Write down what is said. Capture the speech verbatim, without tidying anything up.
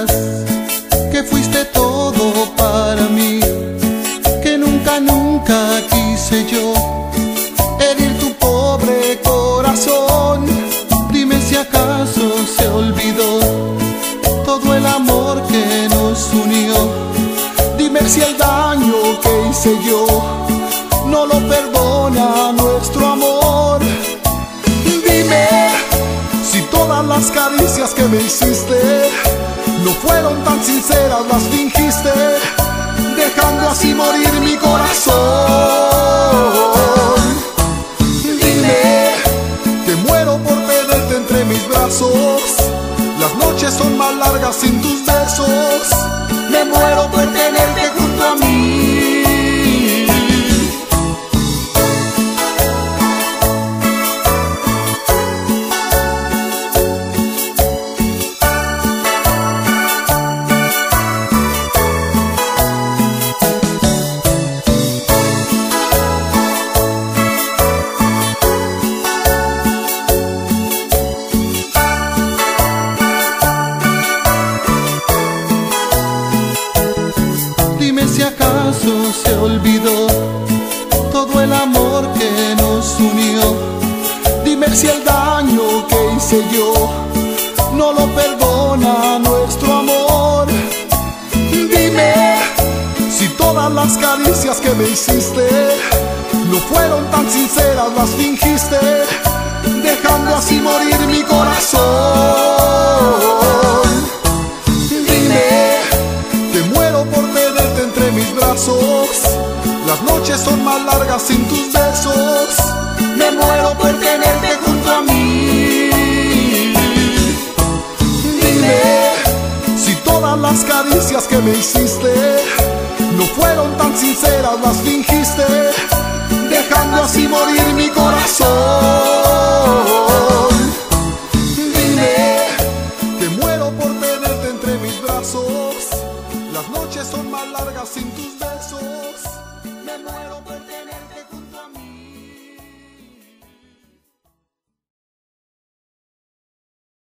que fuiste todo para mí, que nunca, nunca quise yo herir tu pobre corazón. Dime si acaso se olvidó todo el amor que nos unió. Dime si el daño que hice yo no lo perdona nuestro amor. Dime si todas las caricias que me hiciste no fueron tan sinceras, las fingiste, dejando así morir mi corazón. Dime que muero por tenerte entre mis brazos, las noches son más largas sin tus besos. Me muero por tenerte junto a mí. Si acaso se olvidó todo el amor que nos unió. Dime si el daño que hice yo no lo perdona nuestro amor. Dime si todas las caricias que me hiciste no fueron tan sinceras, las fingiste, dejando así morir mi corazón. Mis brazos, las noches son más largas sin tus besos. Me muero por tenerte junto a mí. Dime si todas las caricias que me hiciste no fueron tan sinceras, las fingiste, dejando así morir mi corazón. Dime que muero por tenerte entre mis brazos, las noches son más largas sin tus besos. Me muero por